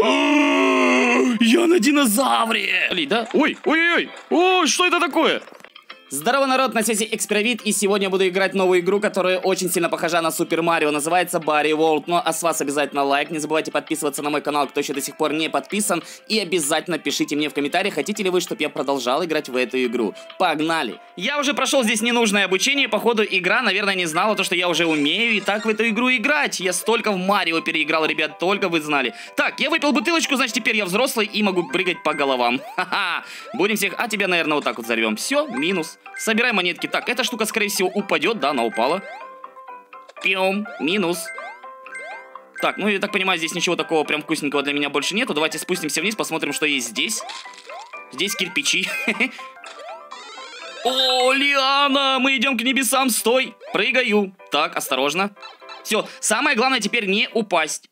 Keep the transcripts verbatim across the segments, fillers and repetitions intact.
Я на динозавре! Да? Ой, ой-ой-ой! О, что это такое? Здорово, народ, на связи Экспировид, и сегодня буду играть в новую игру, которая очень сильно похожа на Супер Марио, называется Барри Ворлд. Ну а с вас обязательно лайк, не забывайте подписываться на мой канал, кто еще до сих пор не подписан, и обязательно пишите мне в комментариях, хотите ли вы, чтобы я продолжал играть в эту игру. Погнали! Я уже прошел здесь ненужное обучение, походу игра, наверное, не знала то, что я уже умею и так в эту игру играть. Я столько в Марио переиграл, ребят, только вы знали. Так, я выпил бутылочку, значит теперь я взрослый и могу прыгать по головам. Ха-ха! Будем всех, а тебя, наверное, вот так вот взорвем. Все, минус. Собирай монетки. Так, эта штука, скорее всего, упадет. Да, она упала. Пьем. Минус. Так, ну я так понимаю, здесь ничего такого прям вкусненького для меня больше нету. Давайте спустимся вниз, посмотрим, что есть здесь. Здесь кирпичи. О, Лиана! Мы идем к небесам. Стой! Прыгаю. Так, осторожно. Все, самое главное теперь не упасть.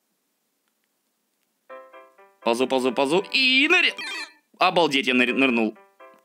Ползу, ползу, ползу. И нырь... Обалдеть, я ныр... нырнул.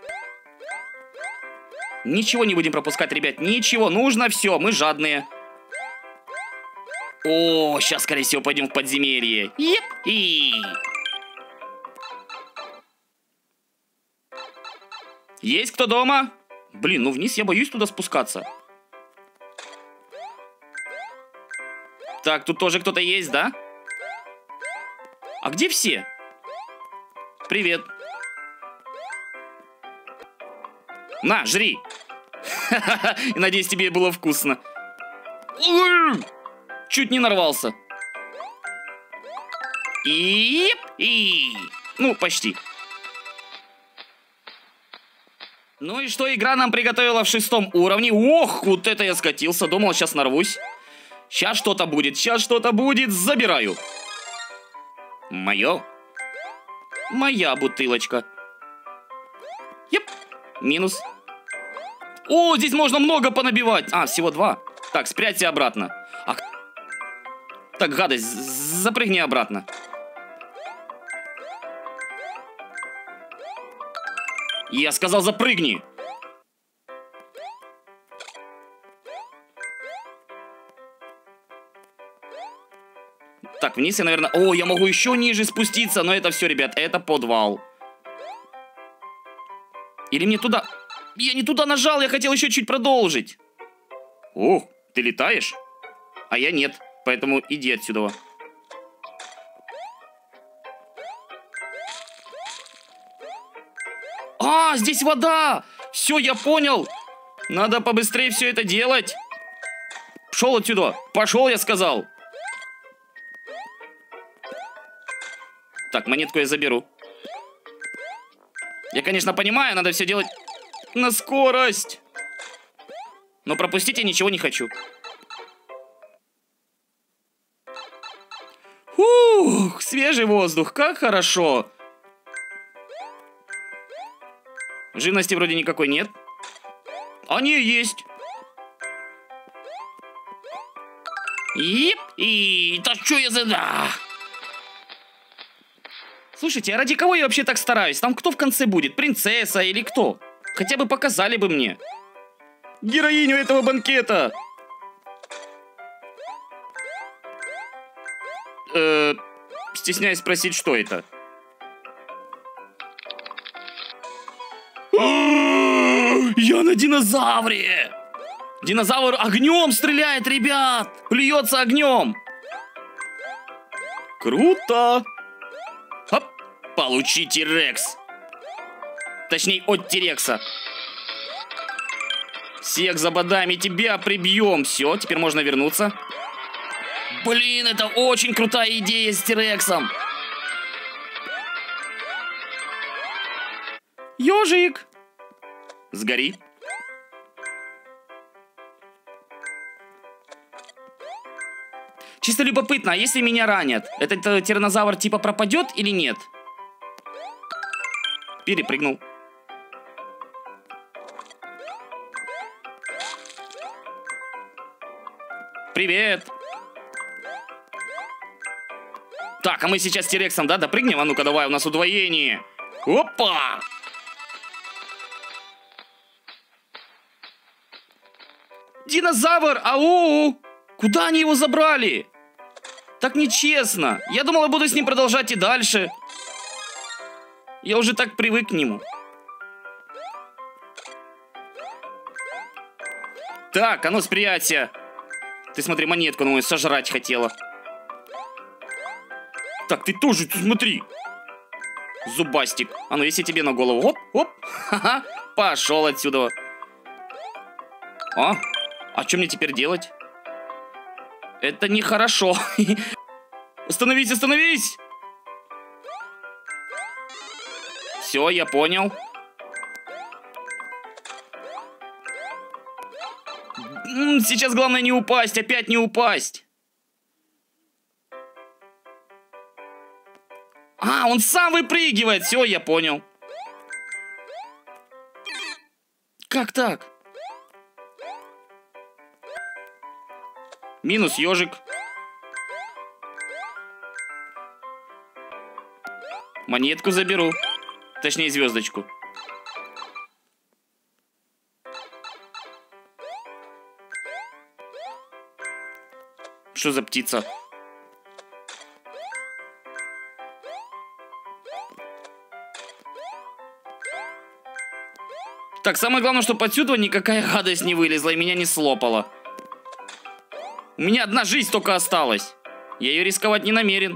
Ничего не будем пропускать, ребят, ничего, нужно все, мы жадные. О, сейчас, скорее всего, пойдем в подземелье. Еп, и... Есть кто дома? Блин, ну вниз я боюсь туда спускаться. Так, тут тоже кто-то есть, да? А где все? Привет. На, жри. И надеюсь, тебе было вкусно. Чуть не нарвался. И... и... Ну, почти. Ну и что игра нам приготовила в шестом уровне? Ох, вот это я скатился. Думал, сейчас нарвусь. Сейчас что-то будет, сейчас что-то будет. Забираю. Мое. Моя бутылочка. Еп. Минус. О, здесь можно много понабивать. А, всего два. Так, спрячься обратно. А... Так, гадость, запрыгни обратно. Я сказал, запрыгни. Так, вниз я, наверное... О, я могу еще ниже спуститься, но это все, ребят, это подвал. Или мне туда... Я не туда нажал, я хотел еще чуть продолжить. Ох, ты летаешь? А я нет, поэтому иди отсюда. А, здесь вода! Все, я понял. Надо побыстрее все это делать. Пошел отсюда. Пошел, я сказал. Так, монетку я заберу. Я, конечно, понимаю, надо все делать на скорость. Но пропустить я ничего не хочу. Ух, свежий воздух, как хорошо. Живности вроде никакой нет. А не, есть. Ип, и... Да что я за... Да. Слушайте, а ради кого я вообще так стараюсь? Там кто в конце будет? Принцесса или кто? Хотя бы показали бы мне героиню этого банкета. Э, стесняюсь спросить, что это. Я на динозавре. Динозавр огнем стреляет, ребят. Плюется огнем. Круто. Хоп. Получи Тирекс. Точнее, от Тирекса. Всех забодаем и тебя прибьем. Все, теперь можно вернуться. Блин, это очень крутая идея с Тирексом. Ёжик. Сгори. Чисто любопытно, а если меня ранят, этот э, тираннозавр типа пропадет или нет? Перепрыгнул. Привет. Так, а мы сейчас с Тирексом, да, допрыгнем? А ну-ка, давай, у нас удвоение. Опа! Динозавр! Ау! Куда они его забрали? Так нечестно. Я думал, я буду с ним продолжать и дальше. Я уже так привык к нему. Так, а ну спрячься. Ты смотри, монетку ну сожрать хотела. Так, ты тоже, ты смотри. Зубастик. А ну, если тебе на голову. Оп, оп. Ха-ха. Пошел отсюда. А? А что мне теперь делать? Это нехорошо. Остановись, остановись. Все, я понял. Сейчас главное не упасть, опять не упасть. А, он сам выпрыгивает. Все, я понял. Как так? Минус ежик. Монетку заберу. Точнее, звездочку. Что за птица? Так, самое главное, чтобы отсюда никакая гадость не вылезла и меня не слопала. У меня одна жизнь только осталась. Я ее рисковать не намерен.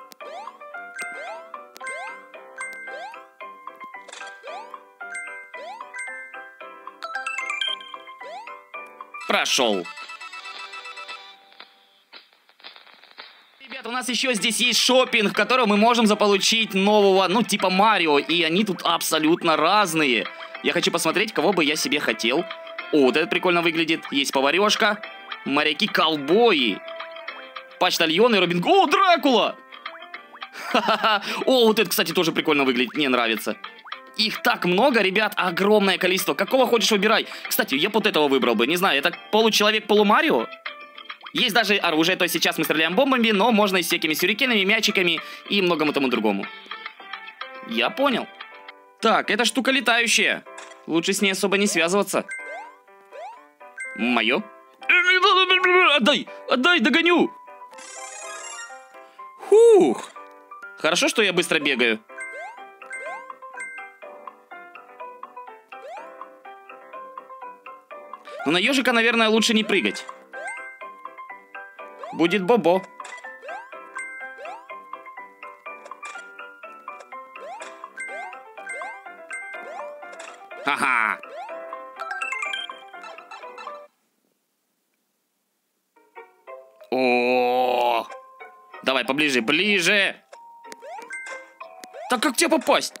Прошел. Ребята, у нас еще здесь есть шопинг, в котором мы можем заполучить нового, ну, типа Марио. И они тут абсолютно разные. Я хочу посмотреть, кого бы я себе хотел. О, вот это прикольно выглядит. Есть поварешка. Моряки-ковбои. Почтальоны, Робин Гуд. О, Дракула! Ха-ха-ха. О, вот это, кстати, тоже прикольно выглядит. Мне нравится. Их так много, ребят, огромное количество. Какого хочешь, выбирай. Кстати, я вот этого выбрал бы. Не знаю, это получеловек, полумарио. Есть даже оружие, то есть сейчас мы стреляем бомбами, но можно и с всякими сюрикенами, мячиками и многому тому другому. Я понял. Так, эта штука летающая. Лучше с ней особо не связываться. Мое. Отдай, отдай, догоню. Фух. Хорошо, что я быстро бегаю. Но на ежика, наверное, лучше не прыгать. Будет Бобо. Ха-ха. О, давай поближе, ближе. Так как тебе попасть?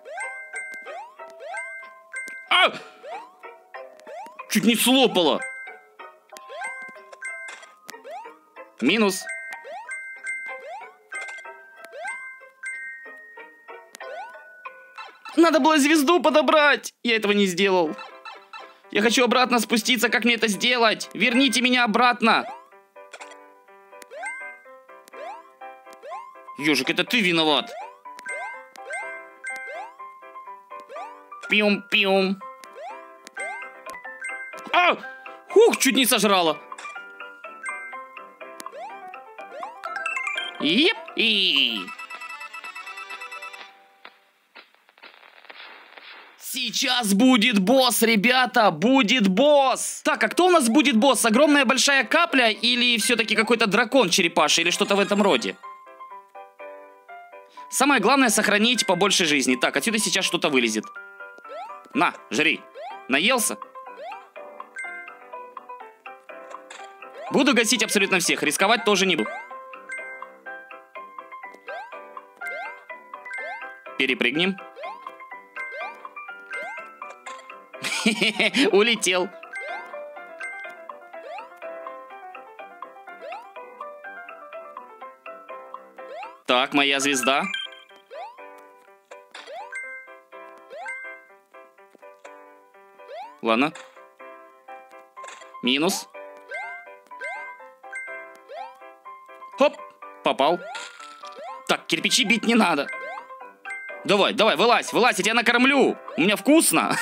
А! Чуть не слопало. Минус. Надо было звезду подобрать. Я этого не сделал. Я хочу обратно спуститься. Как мне это сделать? Верните меня обратно. Ёжик, это ты виноват. Пиум-пиум. А! Хух, чуть не сожрала. Еп, и. Сейчас будет босс, ребята, будет босс. Так, а кто у нас будет босс? Огромная большая капля или все-таки какой-то дракон черепаший или что-то в этом роде? Самое главное сохранить побольше жизни. Так, отсюда сейчас что-то вылезет. На, жри. Наелся? Буду гасить абсолютно всех. Рисковать тоже не буду. Перепрыгнем. Улетел. Так, моя звезда. Ладно. Минус. Хоп, попал. Так, кирпичи бить не надо. Давай, давай, вылазь, вылазь, я тебя накормлю. У меня вкусно.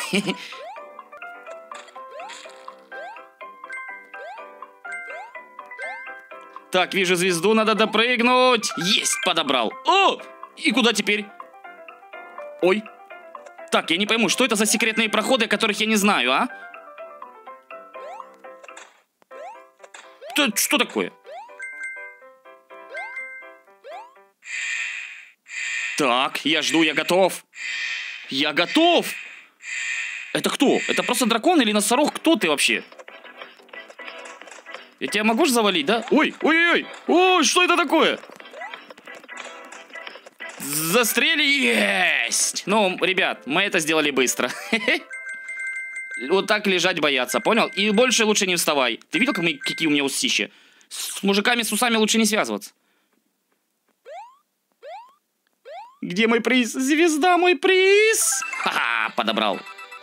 Так, вижу звезду, надо допрыгнуть. Есть, подобрал. О! И куда теперь? Ой. Так, я не пойму, что это за секретные проходы, которых я не знаю, а? Что, что такое? Так, я жду, я готов. Я готов. Это кто? Это просто дракон или носорог? Кто ты вообще? Я тебя могу же завалить, да? Ой, ой-ой-ой. Ой, что это такое? Застрели. Есть. Ну, ребят, мы это сделали быстро. Вот так лежать бояться, понял? И больше лучше не вставай. Ты видел, какие у меня усища? С мужиками с усами лучше не связываться. Где мой приз? Звезда, мой приз! Ха-ха, подобрал.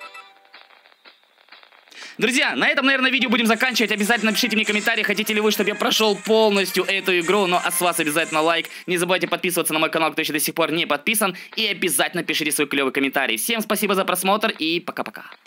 Друзья, на этом, наверное, видео будем заканчивать. Обязательно пишите мне комментарии, хотите ли вы, чтобы я прошел полностью эту игру. Ну, а с вас обязательно лайк. Не забывайте подписываться на мой канал, кто еще до сих пор не подписан. И обязательно пишите свой клевый комментарий. Всем спасибо за просмотр и пока-пока.